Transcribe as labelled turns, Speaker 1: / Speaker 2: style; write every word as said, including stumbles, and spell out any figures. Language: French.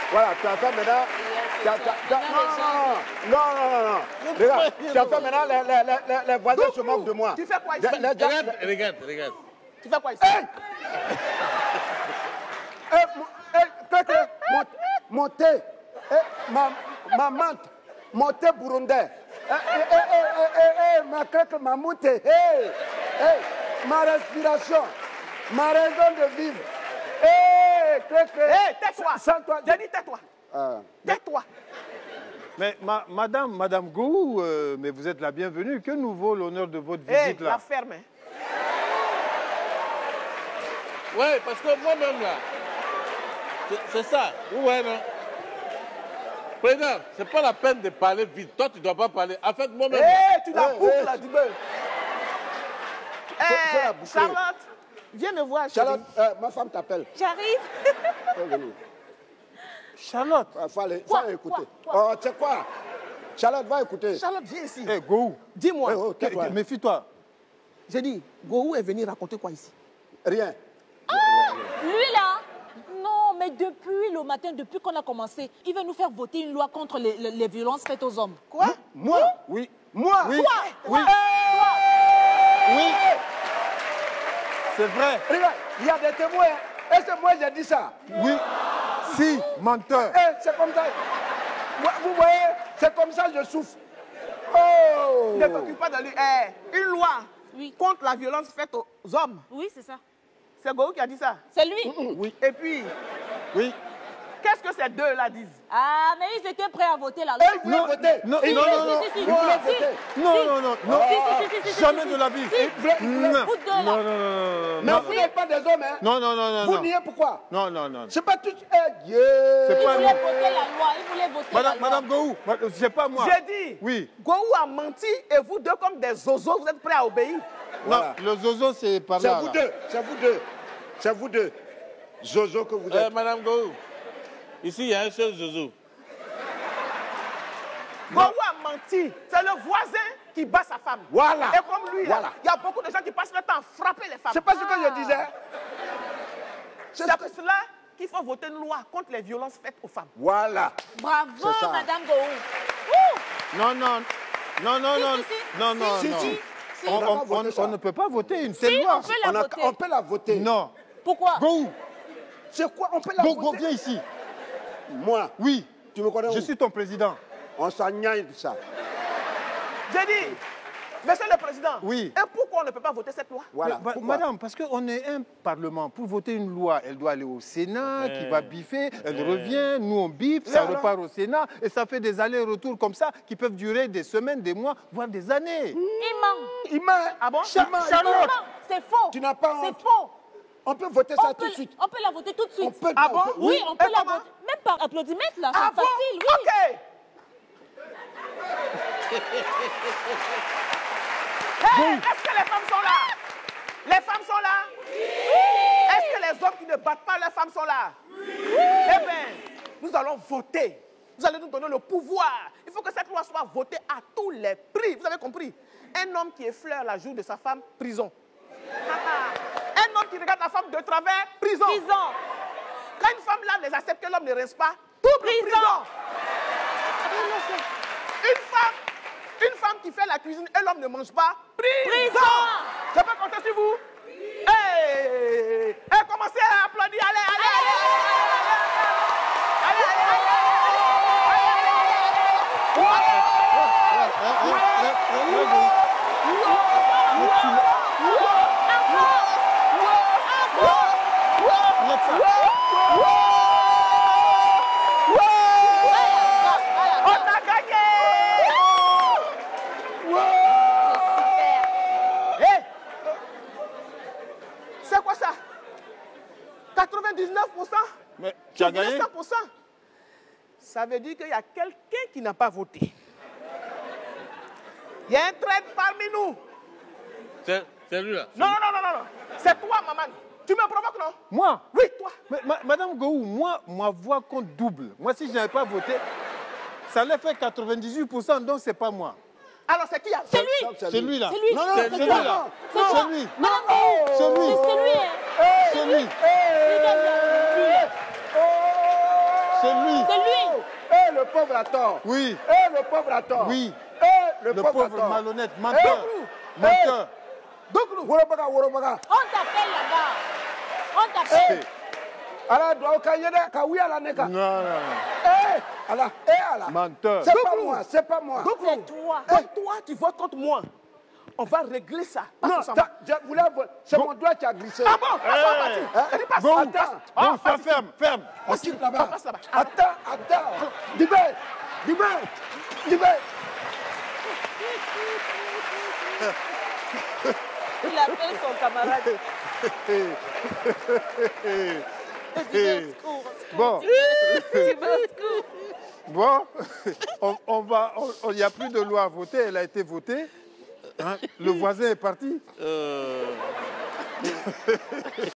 Speaker 1: Voilà, tu as fait maintenant... Tu as, tu as, tu as, non, non, non, non, non, non. Regarde, tu as fait maintenant, les, les, les, les voisins se moquent de moi.
Speaker 2: Tu fais quoi ici?
Speaker 1: Les, les,
Speaker 3: Regarde, regarde, regarde.
Speaker 2: Tu fais quoi ici?
Speaker 1: Hey! Hey, hey, mon, mon thé, hey, ma, ma menthe, mon thé burundais. Hey, hey, hey, hey, hey, ma craque, ma moute, hey, hey, ma respiration, ma raison de vivre. Hey, craque,
Speaker 2: hey, tais-toi.
Speaker 1: Sans toi.
Speaker 2: J'ai dit tais-toi.
Speaker 1: Euh,
Speaker 2: tais-toi.
Speaker 4: Mais ma, madame, madame Gou, euh, mais vous êtes la bienvenue. Que nous vaut l'honneur de votre visite
Speaker 2: hey,
Speaker 4: là?
Speaker 2: La ferme. Hein.
Speaker 3: Oui, parce que moi-même là, c'est ça. Ouais, non. Président, c'est pas la peine de parler vite. Toi, tu ne dois pas parler. En fait, moi-même.
Speaker 2: Hé, hey, tu la
Speaker 1: hey,
Speaker 2: boucles
Speaker 1: hey.
Speaker 2: là, du beurre.
Speaker 1: Fais la boucle.
Speaker 2: Charlotte, viens me voir,
Speaker 1: Charlotte, euh, ma femme t'appelle.
Speaker 2: J'arrive.
Speaker 4: Charlotte.
Speaker 1: Il fallait,
Speaker 2: Quoi,
Speaker 1: fallait écouter.
Speaker 2: quoi, quoi?
Speaker 1: Oh, tu sais quoi? Charlotte, va écouter.
Speaker 2: Charlotte, viens ici.
Speaker 4: Hé, hey, Gou.
Speaker 2: Dis-moi.
Speaker 1: Hey, oh, tais-toi.
Speaker 4: Méfie-toi.
Speaker 2: J'ai dit, Gohou est venu raconter quoi ici?
Speaker 1: Rien.
Speaker 5: Lui là? Non, mais depuis le matin, depuis qu'on a commencé, il va nous faire voter une loi contre les, les, les violences faites aux hommes.
Speaker 2: Quoi?
Speaker 1: Moi?
Speaker 4: Oui.
Speaker 1: Moi?
Speaker 4: Oui.
Speaker 2: Toi?
Speaker 4: Oui.
Speaker 2: Toi?
Speaker 4: Oui. C'est vrai.
Speaker 1: Regarde, il y a des témoins. Est-ce que moi j'ai dit ça?
Speaker 4: Oui. Si, menteur.
Speaker 1: Eh, c'est comme ça. Moi, vous voyez, c'est comme ça que je souffre. Oh!
Speaker 2: Ne t'occupe pas de lui. Eh, une loi
Speaker 5: Oui.
Speaker 2: contre la violence faite aux hommes.
Speaker 5: Oui, c'est ça.
Speaker 2: C'est Gohou qui a dit ça.
Speaker 5: C'est lui.
Speaker 4: Oui.
Speaker 2: Et puis,
Speaker 4: Oui.
Speaker 2: qu'est-ce que ces deux-là disent?
Speaker 5: Ah, mais ils étaient prêts à voter la
Speaker 1: Eh,
Speaker 5: loi.
Speaker 1: il voulait
Speaker 4: Non,
Speaker 1: voter.
Speaker 4: non,
Speaker 1: Il
Speaker 4: non,
Speaker 1: voulait-
Speaker 4: non, non.
Speaker 5: Si, si, si,
Speaker 1: Il voulait
Speaker 5: si.
Speaker 1: voter.
Speaker 4: Non, non, non, non.
Speaker 5: Si, si, si, si, si,
Speaker 4: Jamais
Speaker 5: si,
Speaker 4: de
Speaker 5: si.
Speaker 4: la vie.
Speaker 5: Si.
Speaker 1: Il voulait- il voulait-
Speaker 4: Non.
Speaker 5: Vous deux là.
Speaker 4: Non, non, non, non,
Speaker 1: Mais
Speaker 4: non.
Speaker 1: vous n'êtes pas des hommes, hein?
Speaker 4: Non, non, non, non.
Speaker 1: Vous
Speaker 4: non.
Speaker 1: niez pourquoi?
Speaker 4: Non, non, non.
Speaker 1: C'est pas tout. Eh, Dieu!
Speaker 4: C'est
Speaker 5: Il
Speaker 4: pas
Speaker 5: voulait
Speaker 4: nous.
Speaker 5: voter la loi. Il voulait voter
Speaker 4: Madame,
Speaker 5: la loi.
Speaker 4: Madame Gou, ma- c'est pas moi.
Speaker 2: J'ai dit,
Speaker 4: Oui.
Speaker 2: Gohou a menti et vous deux, comme des zozos, vous êtes prêts à obéir.
Speaker 1: Voilà.
Speaker 4: Non, le zozo, c'est par
Speaker 1: C'est
Speaker 4: là.
Speaker 1: vous
Speaker 4: là.
Speaker 1: deux. C'est vous deux. C'est vous deux. Zozo que vous
Speaker 3: Euh,
Speaker 1: êtes.
Speaker 3: Madame Gou, ici, il y a un seul Zouzou.
Speaker 2: Gohou a menti. C'est le voisin qui bat sa femme.
Speaker 1: Voilà.
Speaker 2: Et comme lui, là,
Speaker 1: Voilà.
Speaker 2: il y a beaucoup de gens qui passent le temps à frapper les femmes.
Speaker 1: C'est pas ce que je disais.
Speaker 2: C'est pour cela qu'il faut voter une loi contre les violences faites aux femmes.
Speaker 1: Voilà.
Speaker 5: Bravo,
Speaker 1: C'est ça.
Speaker 5: Madame Gohou. Ouh.
Speaker 4: Non, non. Non, non,
Speaker 5: Si,
Speaker 4: non.
Speaker 5: si, si.
Speaker 4: Non, non,
Speaker 5: Si,
Speaker 4: non.
Speaker 5: si, si.
Speaker 4: On,
Speaker 1: On
Speaker 4: on-
Speaker 1: va voter
Speaker 4: on-
Speaker 1: ça.
Speaker 4: on ne peut pas voter une telle
Speaker 5: Si,
Speaker 4: loi.
Speaker 5: on peut la
Speaker 1: On, a-
Speaker 5: voter.
Speaker 1: on peut la voter.
Speaker 4: Non.
Speaker 5: Pourquoi?
Speaker 4: Gou,
Speaker 1: C'est quoi? On peut la
Speaker 4: Go, Go,
Speaker 1: voter.
Speaker 4: viens ici.
Speaker 1: Moi,
Speaker 4: Oui.
Speaker 1: tu me connais
Speaker 4: Je
Speaker 1: où?
Speaker 4: suis ton président.
Speaker 1: On s'engagne de ça.
Speaker 2: J'ai dit, monsieur le président,
Speaker 4: Oui.
Speaker 2: et pourquoi on ne peut pas voter cette loi?
Speaker 1: Voilà.
Speaker 4: Mais, bah,
Speaker 1: Pourquoi?
Speaker 4: madame, parce qu'on est un parlement. Pour voter une loi, elle doit aller au Sénat, qui va biffer, elle revient, nous on biffe, ça
Speaker 1: alors
Speaker 4: repart au Sénat, et ça fait des allers-retours comme ça qui peuvent durer des semaines, des mois, voire des années.
Speaker 5: Il ment.
Speaker 1: Il m'a.
Speaker 2: Ah bon?
Speaker 1: Il m'a- il
Speaker 4: Charlotte.
Speaker 1: m'a-
Speaker 5: Non, c'est faux.
Speaker 1: Tu n'as pas
Speaker 5: C'est
Speaker 1: honte.
Speaker 5: faux.
Speaker 1: On peut voter
Speaker 5: On
Speaker 1: ça
Speaker 5: peut,
Speaker 1: tout de suite.
Speaker 5: on peut la voter tout de suite.
Speaker 1: On peut.
Speaker 2: Ah
Speaker 1: on
Speaker 2: bon?
Speaker 1: peut-
Speaker 5: Oui, on peut
Speaker 2: Et
Speaker 5: la
Speaker 2: comment?
Speaker 5: voter. Même par applaudimètre, là. C'est
Speaker 2: Ah bon?
Speaker 5: facile, oui.
Speaker 2: Ok. Hey, est-ce que les femmes sont là? Les femmes sont là? Est-ce que les hommes qui ne battent pas leurs femmes sont là? Eh bien, nous allons voter. Vous allez nous donner le pouvoir. Il faut que cette loi soit votée à tous les prix. Vous avez compris? Un homme qui effleure la joue de sa femme, prison. Un homme qui regarde la femme de travers, prison.
Speaker 5: Prison.
Speaker 2: Quand une femme là les accepte que l'homme ne reste pas, tout prison. prison. Une femme, une femme qui fait la cuisine et l'homme ne mange pas, prison.
Speaker 5: Prison.
Speaker 2: Je peux compter sur vous? Hey, hey, commencez à applaudir. Allez, allez, allez, allez, allez, allez, allez, on a gagné. Hey, c'est quoi ça? quatre-vingt-dix-neuf pour cent?
Speaker 4: Mais tu as gagné?
Speaker 2: cent pour cent. Ça veut dire qu'il y a quelqu'un qui n'a pas voté. Il y a un traître parmi nous.
Speaker 3: C'est c'est lui là.
Speaker 2: Non, non, non, non, non. C'est toi, maman. Tu me provoques, non?
Speaker 4: Moi?
Speaker 2: Oui, toi.
Speaker 4: Mais, ma- Madame Gou, moi, ma voix compte double. Moi, si je n'avais pas voté, ça allait faire quatre-vingt-dix-huit pour cent, donc c'est pas moi.
Speaker 2: Alors, c'est qui?
Speaker 5: C'est lui.
Speaker 1: Donc,
Speaker 4: C'est lui là.
Speaker 5: C'est lui.
Speaker 1: Non, non,
Speaker 4: C'est
Speaker 1: c'est
Speaker 4: lui
Speaker 1: toi.
Speaker 4: là.
Speaker 5: C'est moi.
Speaker 4: C'est lui.
Speaker 5: Madame
Speaker 1: Oh.
Speaker 5: Gohou.
Speaker 4: C'est
Speaker 5: C'est
Speaker 4: lui.
Speaker 5: c'est lui, hein.
Speaker 4: C'est lui.
Speaker 5: Lui qui a dit, lui, là.
Speaker 4: C'est lui.
Speaker 5: C'est lui.
Speaker 1: Eh, le pauvre a tort.
Speaker 4: Oui.
Speaker 1: Eh, le pauvre a tort.
Speaker 4: Oui.
Speaker 1: Eh, le,
Speaker 4: Le
Speaker 1: pauvre, a
Speaker 4: pauvre
Speaker 1: tort.
Speaker 4: malhonnête, menteur.
Speaker 1: Eh,
Speaker 4: Menteur.
Speaker 1: eh, Worobaga, Worobaga.
Speaker 5: On t'appelle là-bas. On t'appelle.
Speaker 1: Ala, doit au cahier de Kawi à la neka.
Speaker 4: Non, non, non.
Speaker 1: Eh, ala, eh, ala.
Speaker 4: Menteur.
Speaker 1: C'est pas moi, c'est pas moi.
Speaker 5: C'est toi.
Speaker 2: Comme toi, tu votes contre moi. On va régler ça. Passe
Speaker 1: Non,
Speaker 2: ensemble.
Speaker 1: ça, je voulais vo- c'est mon doigt qui a glissé.
Speaker 2: Ah bon, passe en
Speaker 4: Eh.
Speaker 2: partie.
Speaker 1: Hein?
Speaker 2: Elle est passe.
Speaker 4: Bon,
Speaker 1: Attends.
Speaker 4: bon, ça ferme, ferme.
Speaker 1: On quitte là-bas.
Speaker 2: passe là-bas.
Speaker 1: Attends, attends. Dibé, Dibé, Dibé.
Speaker 5: Il appelle son camarade. Il dit au secours, au secours.
Speaker 4: Bon.
Speaker 5: Tu veux au secours.
Speaker 4: Bon, on, on va, il n'y a plus de loi à voter, elle a été votée. Hein, le voisin est parti.
Speaker 3: Euh,